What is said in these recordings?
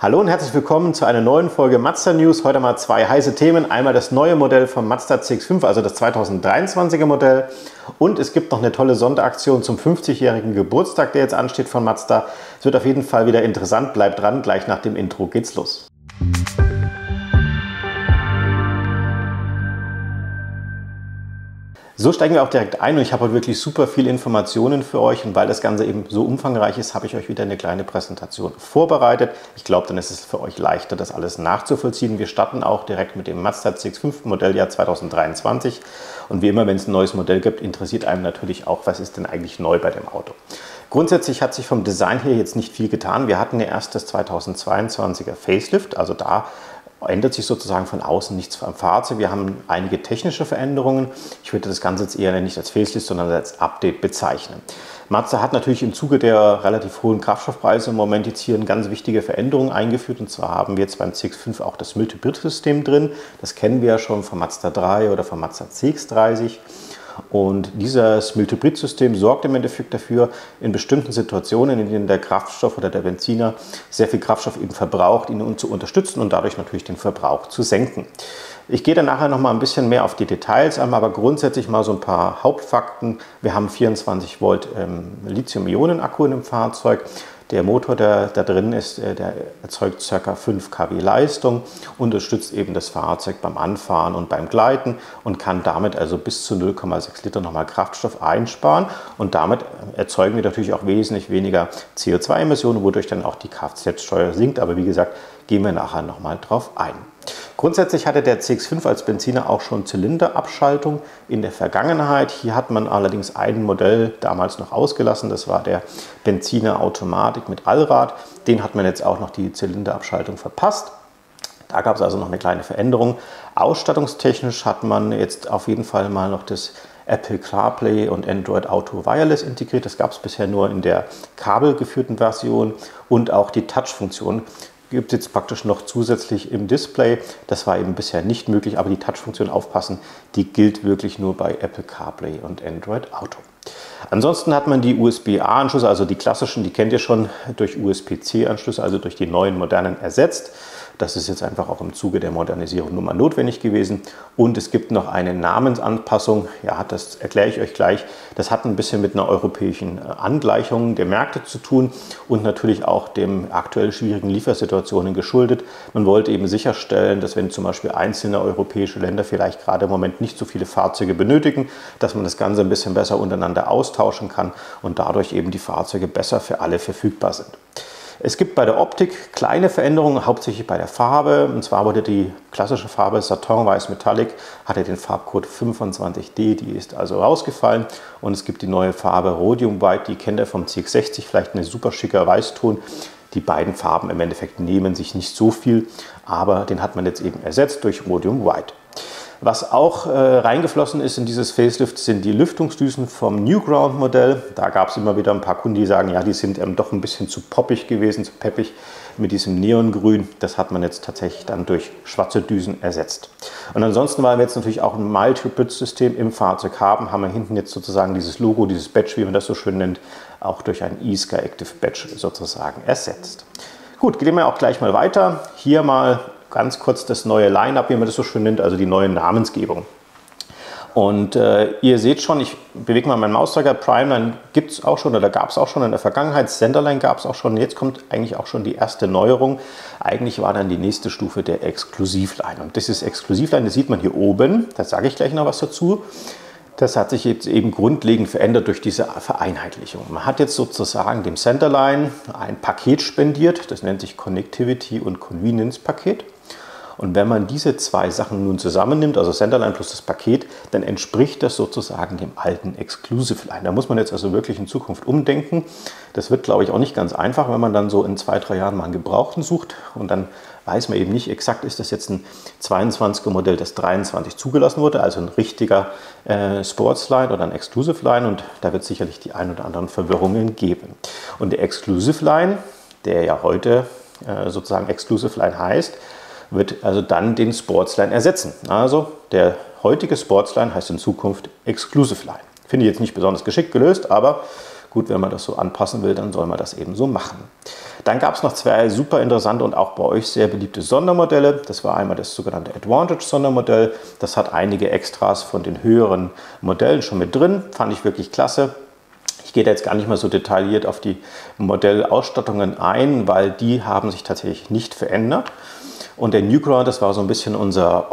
Hallo und herzlich willkommen zu einer neuen Folge Mazda News. Heute mal zwei heiße Themen. Einmal das neue Modell vom Mazda CX-5, also das 2023er Modell. Und es gibt noch eine tolle Sonderaktion zum 50-jährigen Geburtstag, der jetzt ansteht von Mazda. Es wird auf jeden Fall wieder interessant. Bleibt dran, gleich nach dem Intro geht's los. So steigen wir auch direkt ein und ich habe heute wirklich super viele Informationen für euch und weil das Ganze eben so umfangreich ist, habe ich euch wieder eine kleine Präsentation vorbereitet. Ich glaube, dann ist es für euch leichter, das alles nachzuvollziehen. Wir starten auch direkt mit dem Mazda CX-5 Modelljahr 2023 und wie immer, wenn es ein neues Modell gibt, interessiert einem natürlich auch, was ist denn eigentlich neu bei dem Auto. Grundsätzlich hat sich vom Design her jetzt nicht viel getan. Wir hatten ja erst das 2022er Facelift, also da ändert sich sozusagen von außen nichts am Fahrzeug. Wir haben einige technische Veränderungen. Ich würde das Ganze jetzt eher nicht als Facelift, sondern als Update bezeichnen. Mazda hat natürlich im Zuge der relativ hohen Kraftstoffpreise im Moment jetzt hier eine ganz wichtige Veränderung eingeführt. Und zwar haben wir jetzt beim CX-5 auch das Multibrid-System drin. Das kennen wir ja schon vom Mazda 3 oder vom Mazda CX-30. Und dieses Multibrid-System sorgt im Endeffekt dafür, in bestimmten Situationen, in denen der Kraftstoff oder der Benziner sehr viel Kraftstoff eben verbraucht, ihn zu unterstützen und dadurch natürlich den Verbrauch zu senken. Ich gehe dann nachher noch mal ein bisschen mehr auf die Details ein, aber grundsätzlich mal so ein paar Hauptfakten. Wir haben 24 Volt Lithium-Ionen-Akku in dem Fahrzeug. Der Motor, der da drin ist, der erzeugt ca. 5 kW Leistung, unterstützt eben das Fahrzeug beim Anfahren und beim Gleiten und kann damit also bis zu 0,6 Liter nochmal Kraftstoff einsparen. Und damit erzeugen wir natürlich auch wesentlich weniger CO2-Emissionen, wodurch dann auch die Kfz-Steuer sinkt. Aber wie gesagt, gehen wir nachher nochmal drauf ein. Grundsätzlich hatte der CX-5 als Benziner auch schon Zylinderabschaltung in der Vergangenheit. Hier hat man allerdings ein Modell damals noch ausgelassen. Das war der Benziner Automatik mit Allrad. Den hat man jetzt auch noch die Zylinderabschaltung verpasst. Da gab es also noch eine kleine Veränderung. Ausstattungstechnisch hat man jetzt auf jeden Fall mal noch das Apple CarPlay und Android Auto Wireless integriert. Das gab es bisher nur in der kabelgeführten Version und auch die Touch-Funktion gibt es jetzt praktisch noch zusätzlich im Display. Das war eben bisher nicht möglich, aber die Touch-Funktion, aufpassen, die gilt wirklich nur bei Apple CarPlay und Android Auto. Ansonsten hat man die USB-A-Anschlüsse, also die klassischen, die kennt ihr schon, durch USB-C-Anschlüsse, also durch die neuen modernen ersetzt. Das ist jetzt einfach auch im Zuge der Modernisierung nun mal notwendig gewesen. Und es gibt noch eine Namensanpassung. Ja, das erkläre ich euch gleich. Das hat ein bisschen mit einer europäischen Angleichung der Märkte zu tun und natürlich auch dem aktuell schwierigen Liefersituationen geschuldet. Man wollte eben sicherstellen, dass wenn zum Beispiel einzelne europäische Länder vielleicht gerade im Moment nicht so viele Fahrzeuge benötigen, dass man das Ganze ein bisschen besser untereinander austauschen kann und dadurch eben die Fahrzeuge besser für alle verfügbar sind. Es gibt bei der Optik kleine Veränderungen, hauptsächlich bei der Farbe. Und zwar wurde die klassische Farbe Satin Weiß Metallic, hatte den Farbcode 25D, die ist also rausgefallen. Und es gibt die neue Farbe Rhodium White, die kennt ihr vom CX-60, vielleicht ein super schicker Weißton. Die beiden Farben im Endeffekt nehmen sich nicht so viel, aber den hat man jetzt eben ersetzt durch Rhodium White. Was auch reingeflossen ist in dieses Facelift sind die Lüftungsdüsen vom Newground Modell. Da gab es immer wieder ein paar Kunden, die sagen, ja, die sind doch ein bisschen zu poppig gewesen, zu peppig mit diesem Neongrün. Das hat man jetzt tatsächlich dann durch schwarze Düsen ersetzt. Und ansonsten, weil wir jetzt natürlich auch ein Multibrid-System im Fahrzeug haben, haben wir hinten jetzt sozusagen dieses Logo, dieses Badge, wie man das so schön nennt, auch durch ein eSky Active Badge sozusagen ersetzt. Gut, gehen wir auch gleich mal weiter. Hier mal ganz kurz das neue Line-Up, wie man das so schön nennt, also die neue Namensgebung. Und ihr seht schon, ich bewege mal meinen Mauszeiger. Primeline gibt es auch schon oder gab es auch schon in der Vergangenheit. Centerline gab es auch schon. Jetzt kommt eigentlich auch schon die erste Neuerung. Eigentlich war dann die nächste Stufe der Exklusivline. Und das ist Exklusivline, das sieht man hier oben. Da sage ich gleich noch was dazu. Das hat sich jetzt eben grundlegend verändert durch diese Vereinheitlichung. Man hat jetzt sozusagen dem Centerline ein Paket spendiert. Das nennt sich Connectivity und Convenience Paket. Und wenn man diese zwei Sachen nun zusammennimmt, also Centerline plus das Paket, dann entspricht das sozusagen dem alten Exclusive Line. Da muss man jetzt also wirklich in Zukunft umdenken. Das wird, glaube ich, auch nicht ganz einfach, wenn man dann so in 2-3 Jahren mal einen Gebrauchten sucht und dann weiß man eben nicht exakt, ist das jetzt ein 22er Modell, das 23 zugelassen wurde, also ein richtiger Sportsline oder ein Exclusive Line, und da wird sicherlich die ein oder anderen Verwirrungen geben. Und der Exclusive Line, der ja heute sozusagen Exclusive Line heißt, wird also dann den Sportsline ersetzen. Also der heutige Sportsline heißt in Zukunft Exclusive Line. Finde ich jetzt nicht besonders geschickt gelöst, aber gut, wenn man das so anpassen will, dann soll man das eben so machen. Dann gab es noch zwei super interessante und auch bei euch sehr beliebte Sondermodelle. Das war einmal das sogenannte Advantage Sondermodell. Das hat einige Extras von den höheren Modellen schon mit drin. Fand ich wirklich klasse. Ich gehe da jetzt gar nicht mal so detailliert auf die Modellausstattungen ein, weil die haben sich tatsächlich nicht verändert. Und der Newground, das war so ein bisschen unser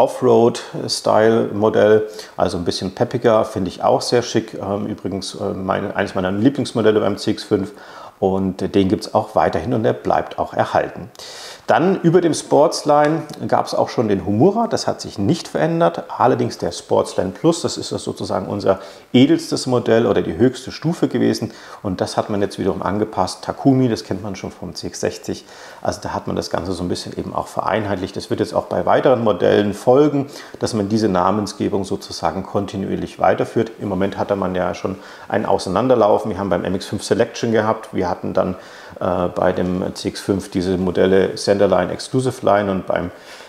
Offroad-Style-Modell, also ein bisschen peppiger, finde ich auch sehr schick. Übrigens eines meiner Lieblingsmodelle beim CX-5 und den gibt es auch weiterhin und der bleibt auch erhalten. Dann über dem Sportsline gab es auch schon den Homura, das hat sich nicht verändert, allerdings der Sportsline Plus, das ist sozusagen unser edelstes Modell oder die höchste Stufe gewesen und das hat man jetzt wiederum angepasst. Takumi, das kennt man schon vom CX-60, also da hat man das Ganze so ein bisschen eben auch vereinheitlicht. Das wird jetzt auch bei weiteren Modellen folgen, dass man diese Namensgebung sozusagen kontinuierlich weiterführt. Im Moment hatte man ja schon ein Auseinanderlaufen, wir haben beim MX-5 Selection gehabt, wir hatten dann bei dem CX-5 diese Modelle Centerline, Exclusive Line und beim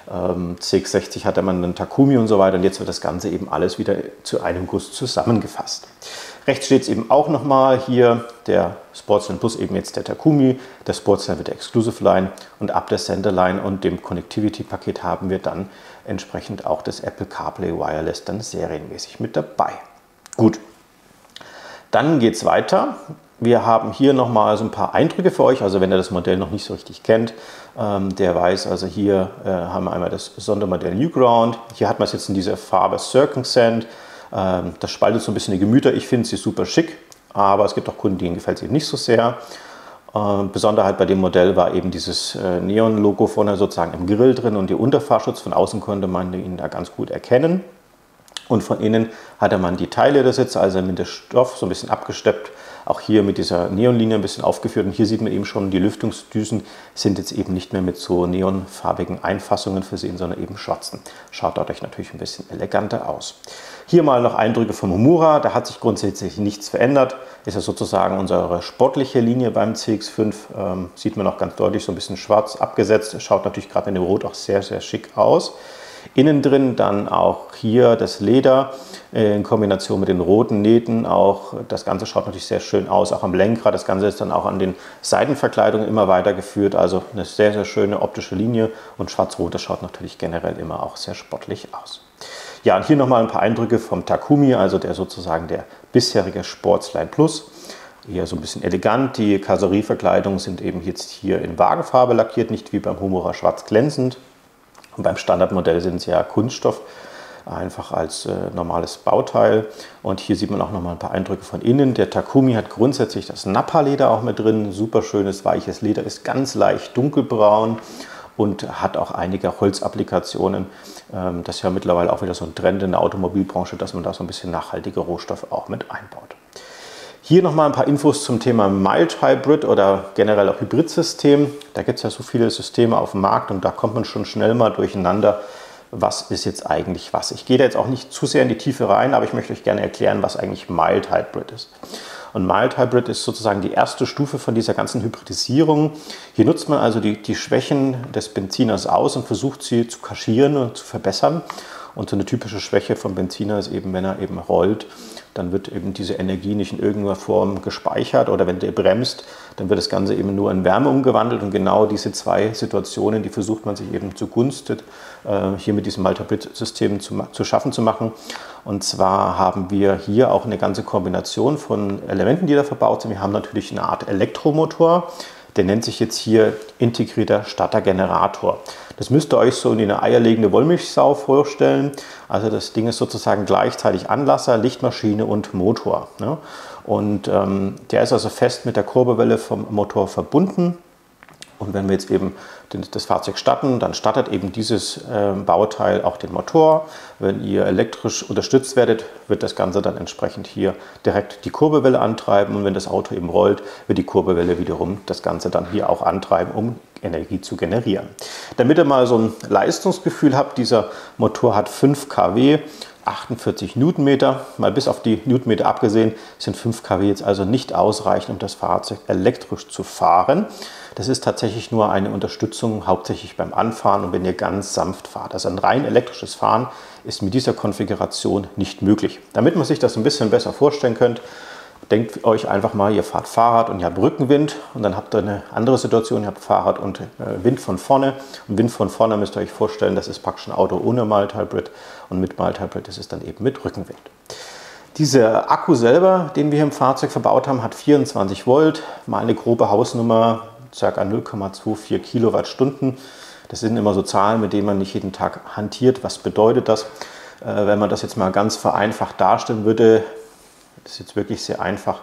CX-60 hatte man dann Takumi und so weiter und jetzt wird das Ganze eben alles wieder zu einem Guss zusammengefasst. Rechts steht es eben auch nochmal hier, der Sportsline Plus eben jetzt der Takumi, der Sportsline wird der Exclusive Line und ab der Centerline und dem Connectivity-Paket haben wir dann entsprechend auch das Apple CarPlay Wireless dann serienmäßig mit dabei. Gut, dann geht es weiter. Wir haben hier nochmal so ein paar Eindrücke für euch, also wenn ihr das Modell noch nicht so richtig kennt, der weiß, also hier haben wir einmal das Sondermodell Newground, hier hat man es jetzt in dieser Farbe Circumsand, das spaltet so ein bisschen die Gemüter, ich finde sie super schick, aber es gibt auch Kunden, denen gefällt sie nicht so sehr. Besonderheit bei dem Modell war eben dieses Neon-Logo vorne sozusagen im Grill drin und der Unterfahrschutz, von außen konnte man ihn da ganz gut erkennen. Und von innen hatte man die Teile der Sitze, also mit dem Stoff so ein bisschen abgesteppt. Auch hier mit dieser Neonlinie ein bisschen aufgeführt. Und hier sieht man eben schon, die Lüftungsdüsen sind jetzt eben nicht mehr mit so neonfarbigen Einfassungen versehen, sondern eben schwarzen. Schaut dadurch natürlich ein bisschen eleganter aus. Hier mal noch Eindrücke vom Homura. Da hat sich grundsätzlich nichts verändert. Ist ja sozusagen unsere sportliche Linie beim CX-5. Sieht man auch ganz deutlich so ein bisschen schwarz abgesetzt. Schaut natürlich gerade in dem Rot auch sehr, sehr schick aus. Innen drin dann auch hier das Leder in Kombination mit den roten Nähten. Auch das Ganze schaut natürlich sehr schön aus, auch am Lenkrad. Das Ganze ist dann auch an den Seitenverkleidungen immer weitergeführt. Also eine sehr, sehr schöne optische Linie und schwarz-rot, das schaut natürlich generell immer auch sehr sportlich aus. Ja, und hier nochmal ein paar Eindrücke vom Takumi, also der sozusagen der bisherige Sportsline Plus. Eher so ein bisschen elegant. Die Karosserieverkleidungen sind eben jetzt hier in Wagenfarbe lackiert, nicht wie beim Homura schwarz glänzend. Und beim Standardmodell sind es ja Kunststoff, einfach als normales Bauteil. Und hier sieht man auch noch mal ein paar Eindrücke von innen. Der Takumi hat grundsätzlich das Nappa-Leder auch mit drin. Super schönes, weiches Leder, ist ganz leicht dunkelbraun und hat auch einige Holzapplikationen. Das ist ja mittlerweile auch wieder so ein Trend in der Automobilbranche, dass man da so ein bisschen nachhaltige Rohstoffe auch mit einbaut. Hier nochmal ein paar Infos zum Thema Mild Hybrid oder generell auch Hybridsystem. Da gibt es ja so viele Systeme auf dem Markt und da kommt man schon schnell mal durcheinander, was ist jetzt eigentlich was. Ich gehe da jetzt auch nicht zu sehr in die Tiefe rein, aber ich möchte euch gerne erklären, was eigentlich Mild Hybrid ist. Und Mild Hybrid ist sozusagen die erste Stufe von dieser ganzen Hybridisierung. Hier nutzt man also die Schwächen des Benziners aus und versucht sie zu kaschieren und zu verbessern. Und so eine typische Schwäche vom Benziner ist eben, wenn er eben rollt, dann wird eben diese Energie nicht in irgendeiner Form gespeichert oder wenn der bremst, dann wird das Ganze eben nur in Wärme umgewandelt und genau diese zwei Situationen, die versucht man sich eben zugunsten hier mit diesem Mild Hybrid System zu schaffen zu machen. Und zwar haben wir hier auch eine ganze Kombination von Elementen, die da verbaut sind. Wir haben natürlich eine Art Elektromotor, der nennt sich jetzt hier integrierter Startergenerator. Das müsst ihr euch so in eine eierlegende Wollmilchsau vorstellen. Also das Ding ist sozusagen gleichzeitig Anlasser, Lichtmaschine und Motor. Ne? Und der ist also fest mit der Kurbelwelle vom Motor verbunden. Und wenn wir jetzt eben das Fahrzeug starten, dann startet eben dieses Bauteil auch den Motor. Wenn ihr elektrisch unterstützt werdet, wird das Ganze dann entsprechend hier direkt die Kurbelwelle antreiben. Und wenn das Auto eben rollt, wird die Kurbelwelle wiederum das Ganze dann hier auch antreiben, um Energie zu generieren. Damit ihr mal so ein Leistungsgefühl habt, dieser Motor hat 5 kW, 48 Newtonmeter, mal bis auf die Newtonmeter abgesehen, sind 5 kW jetzt also nicht ausreichend, um das Fahrzeug elektrisch zu fahren. Das ist tatsächlich nur eine Unterstützung, hauptsächlich beim Anfahren und wenn ihr ganz sanft fahrt. Also ein rein elektrisches Fahren ist mit dieser Konfiguration nicht möglich. Damit man sich das ein bisschen besser vorstellen könnt, Denkt euch einfach mal, ihr fahrt Fahrrad und ihr habt Rückenwind und dann habt ihr eine andere Situation, ihr habt Fahrrad und Wind von vorne. Und Wind von vorne müsst ihr euch vorstellen, das ist praktisch ein Auto ohne Mild Hybrid und mit Mild Hybrid ist es dann eben mit Rückenwind. Dieser Akku selber, den wir hier im Fahrzeug verbaut haben, hat 24 Volt, mal eine grobe Hausnummer, ca. 0,24 Kilowattstunden. Das sind immer so Zahlen, mit denen man nicht jeden Tag hantiert. Was bedeutet das? Wenn man das jetzt mal ganz vereinfacht darstellen würde, das ist jetzt wirklich sehr einfach,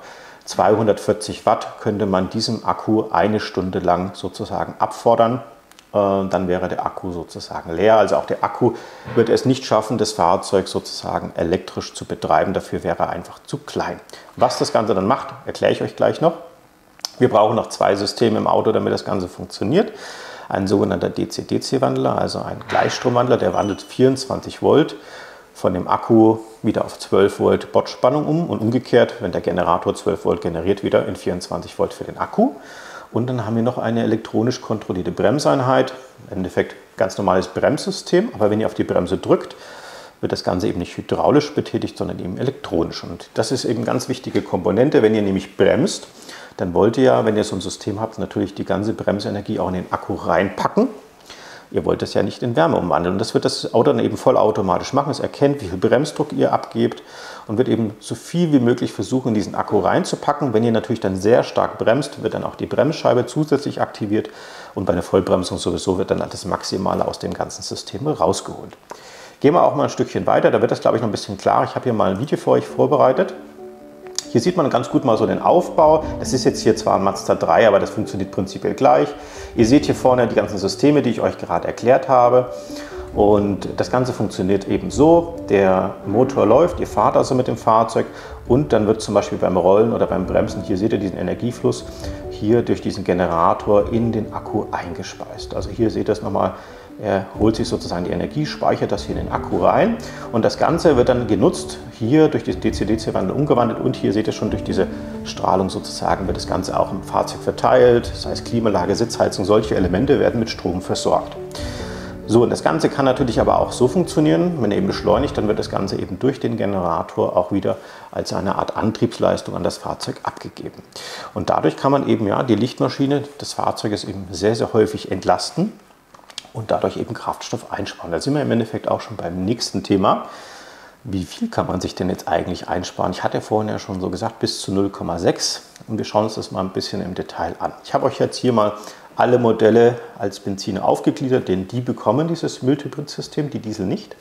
240 Watt könnte man diesem Akku eine Stunde lang sozusagen abfordern. Dann wäre der Akku sozusagen leer. Also auch der Akku würde es nicht schaffen, das Fahrzeug sozusagen elektrisch zu betreiben. Dafür wäre er einfach zu klein. Was das Ganze dann macht, erkläre ich euch gleich noch. Wir brauchen noch zwei Systeme im Auto, damit das Ganze funktioniert. Ein sogenannter DC-DC-Wandler, also ein Gleichstromwandler, der wandelt 24 Volt von dem Akku wieder auf 12 Volt Bottspannung um und umgekehrt, wenn der Generator 12 Volt generiert, wieder in 24 Volt für den Akku. Und dann haben wir noch eine elektronisch kontrollierte Bremseinheit, im Endeffekt ganz normales Bremssystem, aber wenn ihr auf die Bremse drückt, wird das Ganze eben nicht hydraulisch betätigt, sondern eben elektronisch. Und das ist eben eine ganz wichtige Komponente. Wenn ihr nämlich bremst, dann wollt ihr ja, wenn ihr so ein System habt, natürlich die ganze Bremsenergie auch in den Akku reinpacken. Ihr wollt es ja nicht in Wärme umwandeln. Und das wird das Auto dann eben vollautomatisch machen. Es erkennt, wie viel Bremsdruck ihr abgebt und wird eben so viel wie möglich versuchen, in diesen Akku reinzupacken. Wenn ihr natürlich dann sehr stark bremst, wird dann auch die Bremsscheibe zusätzlich aktiviert und bei einer Vollbremsung sowieso wird dann das Maximale aus dem ganzen System rausgeholt. Gehen wir auch mal ein Stückchen weiter, da wird das, glaube ich, noch ein bisschen klarer. Ich habe hier mal ein Video für euch vorbereitet. Hier sieht man ganz gut mal so den Aufbau. Das ist jetzt hier zwar ein Mazda 3, aber das funktioniert prinzipiell gleich. Ihr seht hier vorne die ganzen Systeme, die ich euch gerade erklärt habe. Und das Ganze funktioniert eben so. Der Motor läuft, ihr fahrt also mit dem Fahrzeug und dann wird zum Beispiel beim Rollen oder beim Bremsen, hier seht ihr diesen Energiefluss, hier durch diesen Generator in den Akku eingespeist. Also hier seht ihr es nochmal. Er holt sich sozusagen die Energie, speichert das hier in den Akku rein und das Ganze wird dann genutzt, hier durch die DC-DC-Wandel umgewandelt und hier seht ihr schon durch diese Strahlung sozusagen wird das Ganze auch im Fahrzeug verteilt, das heißt Klimaanlage, Sitzheizung, solche Elemente werden mit Strom versorgt. So, und das Ganze kann natürlich aber auch so funktionieren, wenn er eben beschleunigt, dann wird das Ganze eben durch den Generator auch wieder als eine Art Antriebsleistung an das Fahrzeug abgegeben. Und dadurch kann man eben ja die Lichtmaschine des Fahrzeuges eben sehr, sehr häufig entlasten und dadurch eben Kraftstoff einsparen. Da sind wir im Endeffekt auch schon beim nächsten Thema. Wie viel kann man sich denn jetzt eigentlich einsparen? Ich hatte ja vorhin ja schon so gesagt, bis zu 0,6 und wir schauen uns das mal ein bisschen im Detail an. Ich habe euch jetzt hier mal alle Modelle als Benziner aufgegliedert, denn die bekommen dieses Mild-Hybrid-System, die Diesel nicht.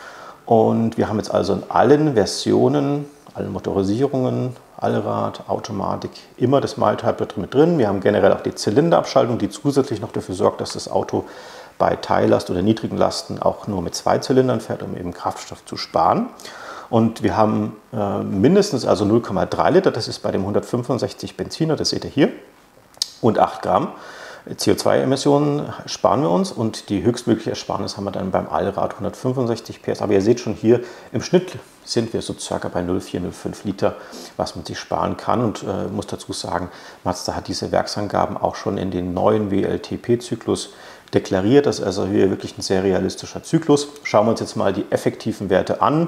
Und wir haben jetzt also in allen Versionen, allen Motorisierungen, Allrad, Automatik, immer das Mild Hybrid mit drin. Wir haben generell auch die Zylinderabschaltung, die zusätzlich noch dafür sorgt, dass das Auto bei Teillast oder niedrigen Lasten auch nur mit 2 Zylindern fährt, um eben Kraftstoff zu sparen. Und wir haben mindestens also 0,3 Liter, das ist bei dem 165 Benziner, das seht ihr hier, und 8 Gramm. CO2-Emissionen sparen wir uns und die höchstmögliche Ersparnis haben wir dann beim Allrad 165 PS. Aber ihr seht schon hier, im Schnitt sind wir so circa bei 0,4, 0,5 Liter, was man sich sparen kann. Und muss dazu sagen, Mazda hat diese Werksangaben auch schon in den neuen WLTP-Zyklus deklariert. Das ist also hier wirklich ein sehr realistischer Zyklus. Schauen wir uns jetzt mal die effektiven Werte an.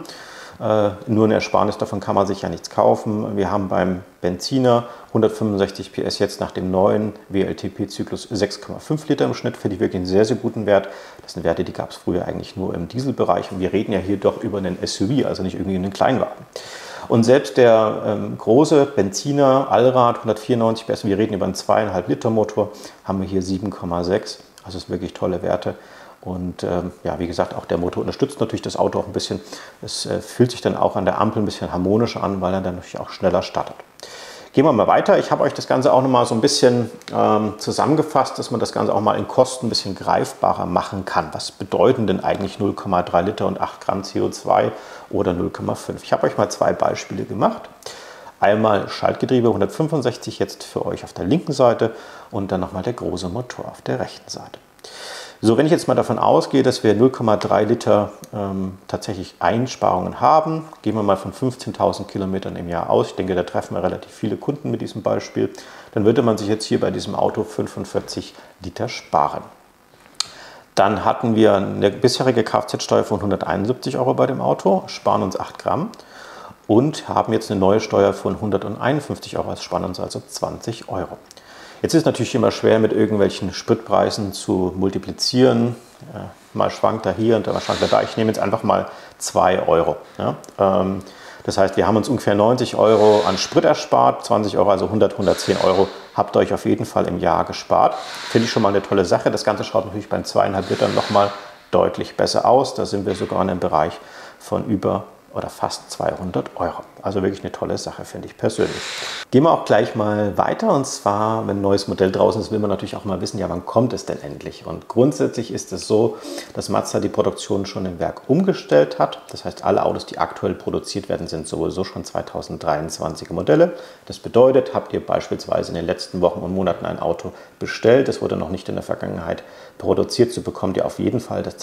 Nur eine Ersparnis, davon kann man sich ja nichts kaufen. Wir haben beim Benziner 165 PS jetzt nach dem neuen WLTP-Zyklus 6,5 Liter im Schnitt, finde ich wirklich einen sehr, sehr guten Wert. Das sind Werte, die gab es früher eigentlich nur im Dieselbereich und wir reden ja hier doch über einen SUV, also nicht irgendwie einen Kleinwagen. Und selbst der große Benziner Allrad 194 PS, wir reden über einen 2,5 Liter Motor, haben wir hier 7,6. Also das sind wirklich tolle Werte. Und ja, wie gesagt, auch der Motor unterstützt natürlich das Auto auch ein bisschen. Es fühlt sich dann auch an der Ampel ein bisschen harmonischer an, weil er dann natürlich auch schneller startet. Gehen wir mal weiter. Ich habe euch das Ganze auch noch mal so ein bisschen zusammengefasst, dass man das Ganze auch mal in Kosten ein bisschen greifbarer machen kann. Was bedeuten denn eigentlich 0,3 Liter und 8 Gramm CO2 oder 0,5? Ich habe euch mal zwei Beispiele gemacht. Einmal Schaltgetriebe 165 jetzt für euch auf der linken Seite und dann nochmal der große Motor auf der rechten Seite. So, wenn ich jetzt mal davon ausgehe, dass wir 0,3 Liter tatsächlich Einsparungen haben, gehen wir mal von 15.000 Kilometern im Jahr aus. Ich denke, da treffen wir relativ viele Kunden mit diesem Beispiel. Dann würde man sich jetzt hier bei diesem Auto 45 Liter sparen. Dann hatten wir eine bisherige Kfz-Steuer von 171 € bei dem Auto, sparen uns 8 Gramm. und haben jetzt eine neue Steuer von 151 Euro als Spannung, also 20 Euro. Jetzt ist es natürlich immer schwer, mit irgendwelchen Spritpreisen zu multiplizieren. Mal schwankt er hier und mal schwankt er da. Ich nehme jetzt einfach mal 2 Euro. Ja? Das heißt, wir haben uns ungefähr 90 Euro an Sprit erspart, 20 Euro, also 110 Euro habt ihr euch auf jeden Fall im Jahr gespart. Finde ich schon mal eine tolle Sache. Das Ganze schaut natürlich bei 2,5 Litern nochmal deutlich besser aus. Da sind wir sogar in einem Bereich von über oder fast 200 Euro. Also wirklich eine tolle Sache, finde ich persönlich. Gehen wir auch gleich mal weiter, und zwar, wenn ein neues Modell draußen ist, will man natürlich auch mal wissen, ja, wann kommt es denn endlich? Und grundsätzlich ist es so, dass Mazda die Produktion schon im Werk umgestellt hat. Das heißt, alle Autos, die aktuell produziert werden, sind sowieso schon 2023er Modelle. Das bedeutet, habt ihr beispielsweise in den letzten Wochen und Monaten ein Auto bestellt, das wurde noch nicht in der Vergangenheit produziert, so bekommt ihr auf jeden Fall das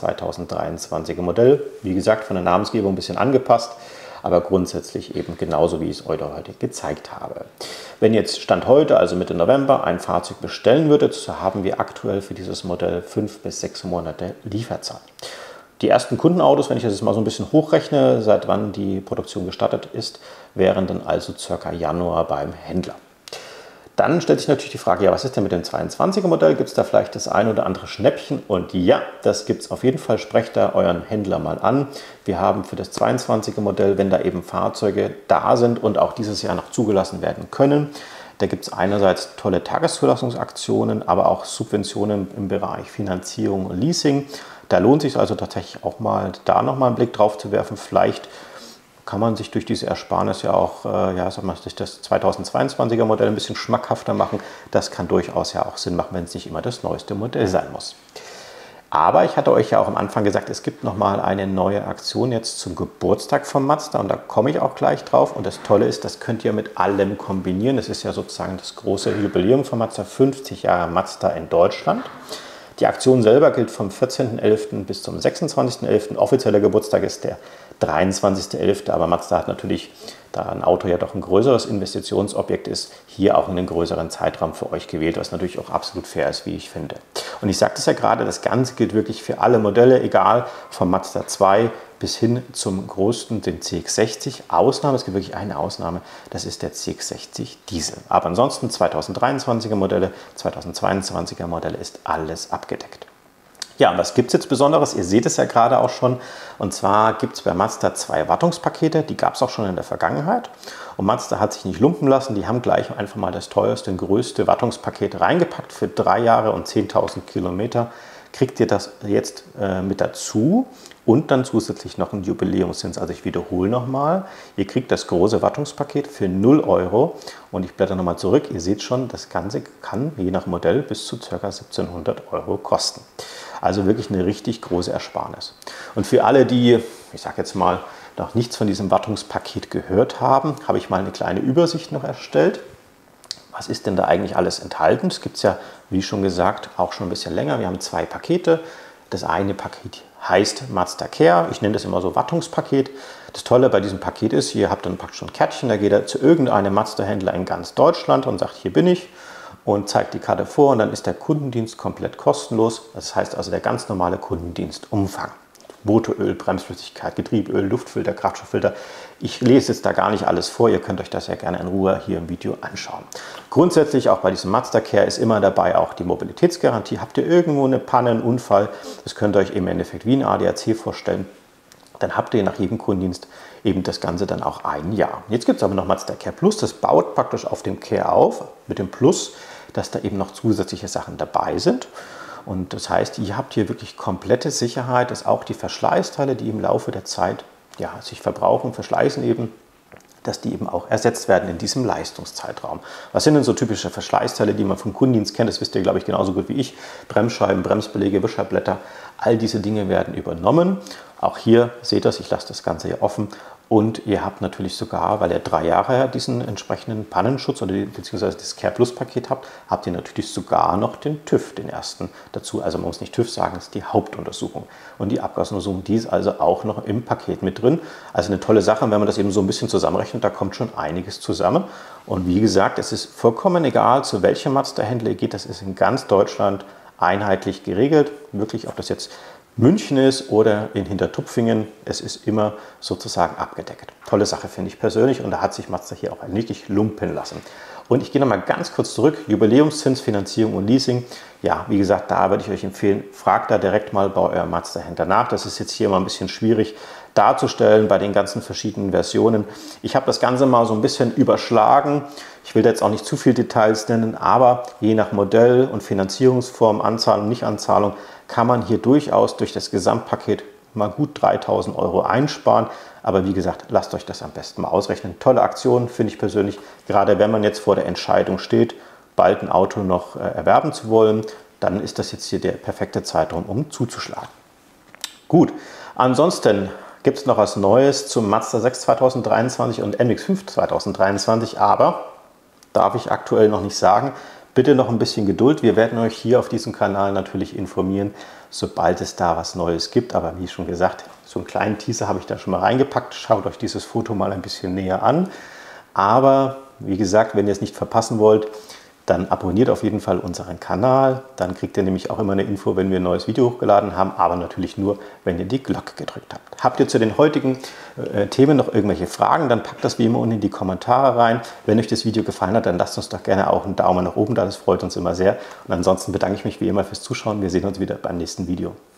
2023er Modell. Wie gesagt, von der Namensgebung ein bisschen angepasst, aber grundsätzlich eben genauso, wie ich es euch heute gezeigt habe. Wenn jetzt Stand heute, also Mitte November, ein Fahrzeug bestellen würdet, so haben wir aktuell für dieses Modell 5 bis 6 Monate Lieferzeit. Die ersten Kundenautos, wenn ich das jetzt mal so ein bisschen hochrechne, seit wann die Produktion gestartet ist, wären dann also ca. Januar beim Händler. Dann stellt sich natürlich die Frage, ja, was ist denn mit dem 22er Modell? Gibt es da vielleicht das ein oder andere Schnäppchen? Und ja, das gibt es auf jeden Fall. Sprecht da euren Händler mal an. Wir haben für das 22er Modell, wenn da eben Fahrzeuge da sind und auch dieses Jahr noch zugelassen werden können, da gibt es einerseits tolle Tageszulassungsaktionen, aber auch Subventionen im Bereich Finanzierung und Leasing. Da lohnt es sich also tatsächlich auch mal, da nochmal einen Blick drauf zu werfen. Vielleicht kann man sich durch diese Ersparnis ja auch sich das 2022er Modell ein bisschen schmackhafter machen. Das kann durchaus ja auch Sinn machen, wenn es nicht immer das neueste Modell sein muss. Aber ich hatte euch ja auch am Anfang gesagt, es gibt nochmal eine neue Aktion jetzt zum Geburtstag von Mazda, und da komme ich auch gleich drauf. Und das Tolle ist, das könnt ihr mit allem kombinieren. Das ist ja sozusagen das große Jubiläum von Mazda, 50 Jahre Mazda in Deutschland. Die Aktion selber gilt vom 14.11. bis zum 26.11. Offizieller Geburtstag ist der 23.11. Aber Mazda hat natürlich, da ein Auto ja doch ein größeres Investitionsobjekt ist, hier auch einen größeren Zeitraum für euch gewählt, was natürlich auch absolut fair ist, wie ich finde. Und ich sagte es ja gerade, das Ganze gilt wirklich für alle Modelle, egal vom Mazda 2 bis hin zum größten, den CX-60. Ausnahme, es gibt wirklich eine Ausnahme, das ist der CX-60 Diesel. Aber ansonsten 2023er Modelle, 2022er Modelle ist alles abgedeckt. Ja, und was gibt es jetzt Besonderes? Ihr seht es ja gerade auch schon. Und zwar gibt es bei Mazda 2 Wartungspakete. Die gab es auch schon in der Vergangenheit. Und Mazda hat sich nicht lumpen lassen. Die haben gleich einfach mal das teuerste und größte Wartungspaket reingepackt. Für 3 Jahre und 10.000 Kilometer kriegt ihr das jetzt mit dazu. Und dann zusätzlich noch ein Jubiläumszins. Also ich wiederhole nochmal, ihr kriegt das große Wartungspaket für 0 Euro. Und ich blätter nochmal zurück. Ihr seht schon, das Ganze kann je nach Modell bis zu ca. 1.700 Euro kosten. Also wirklich eine richtig große Ersparnis. Und für alle, die, ich sage jetzt mal, noch nichts von diesem Wartungspaket gehört haben, habe ich mal eine kleine Übersicht noch erstellt. Was ist denn da eigentlich alles enthalten? Es gibt es ja, wie schon gesagt, auch schon ein bisschen länger. Wir haben 2 Pakete. Das eine Paket heißt Mazda Care. Ich nenne das immer so Wartungspaket. Das Tolle bei diesem Paket ist, ihr habt dann praktisch schon ein Kärtchen, da geht er zu irgendeinem Mazda-Händler in ganz Deutschland und sagt, hier bin ich, und zeigt die Karte vor, und dann ist der Kundendienst komplett kostenlos. Das heißt also der ganz normale Kundendienstumfang. Motoröl, Bremsflüssigkeit, Getriebeöl, Luftfilter, Kraftstofffilter. Ich lese jetzt da gar nicht alles vor, ihr könnt euch das ja gerne in Ruhe hier im Video anschauen. Grundsätzlich auch bei diesem Mazda Care ist immer dabei auch die Mobilitätsgarantie. Habt ihr irgendwo eine Panne, einen Unfall, das könnt ihr euch im Endeffekt wie ein ADAC vorstellen, dann habt ihr nach jedem Kundendienst eben das Ganze dann auch ein Jahr. Jetzt gibt es aber noch Mazda Care Plus, das baut praktisch auf dem Care auf, mit dem Plus, dass da eben noch zusätzliche Sachen dabei sind. Und das heißt, ihr habt hier wirklich komplette Sicherheit, dass auch die Verschleißteile, die im Laufe der Zeit sich verbrauchen, verschleißen eben, dass die eben auch ersetzt werden in diesem Leistungszeitraum. Was sind denn so typische Verschleißteile, die man vom Kundendienst kennt? Das wisst ihr, glaube ich, genauso gut wie ich. Bremsscheiben, Bremsbeläge, Wischerblätter, all diese Dinge werden übernommen. Auch hier seht ihr, ich lasse das Ganze hier offen. Und ihr habt natürlich sogar, weil ihr 3 Jahre diesen entsprechenden Pannenschutz oder beziehungsweise das Care Plus Paket habt, habt ihr natürlich sogar noch den TÜV, den ersten dazu. Also man muss nicht TÜV sagen, das ist die Hauptuntersuchung. Und die Abgasuntersuchung, die ist also auch noch im Paket mit drin. Also eine tolle Sache, wenn man das eben so ein bisschen zusammenrechnet, da kommt schon einiges zusammen. Und wie gesagt, es ist vollkommen egal, zu welchem Mazda-Händler ihr geht, das ist in ganz Deutschland einheitlich geregelt. Wirklich, ob das jetzt München ist oder in Hintertupfingen. Es ist immer sozusagen abgedeckt. Tolle Sache finde ich persönlich und da hat sich Mazda hier auch wirklich lumpen lassen. Und ich gehe nochmal ganz kurz zurück. Jubiläumszins, Finanzierung und Leasing. Ja, wie gesagt, da würde ich euch empfehlen, fragt da direkt mal bei eurem Mazda-Händler nach. Das ist jetzt hier immer ein bisschen schwierig darzustellen bei den ganzen verschiedenen Versionen. Ich habe das Ganze mal so ein bisschen überschlagen. Ich will da jetzt auch nicht zu viele Details nennen, aber je nach Modell und Finanzierungsform, Anzahlung, Nichtanzahlung, kann man hier durchaus durch das Gesamtpaket mal gut 3.000 € einsparen. Aber wie gesagt, lasst euch das am besten mal ausrechnen. Tolle Aktion, finde ich persönlich, gerade wenn man jetzt vor der Entscheidung steht, bald ein Auto noch erwerben zu wollen, dann ist das jetzt hier der perfekte Zeitraum, um zuzuschlagen. Gut, ansonsten gibt es noch was Neues zum Mazda 6 2023 und MX-5 2023, aber darf ich aktuell noch nicht sagen. Bitte noch ein bisschen Geduld. Wir werden euch hier auf diesem Kanal natürlich informieren, sobald es da was Neues gibt. Aber wie schon gesagt, so einen kleinen Teaser habe ich da schon mal reingepackt. Schaut euch dieses Foto mal ein bisschen näher an. Aber wie gesagt, wenn ihr es nicht verpassen wollt, dann abonniert auf jeden Fall unseren Kanal. Dann kriegt ihr nämlich auch immer eine Info, wenn wir ein neues Video hochgeladen haben, aber natürlich nur, wenn ihr die Glocke gedrückt habt. Habt ihr zu den heutigen Themen noch irgendwelche Fragen, dann packt das wie immer unten in die Kommentare rein. Wenn euch das Video gefallen hat, dann lasst uns doch gerne auch einen Daumen nach oben da, das freut uns immer sehr. Und ansonsten bedanke ich mich wie immer fürs Zuschauen. Wir sehen uns wieder beim nächsten Video.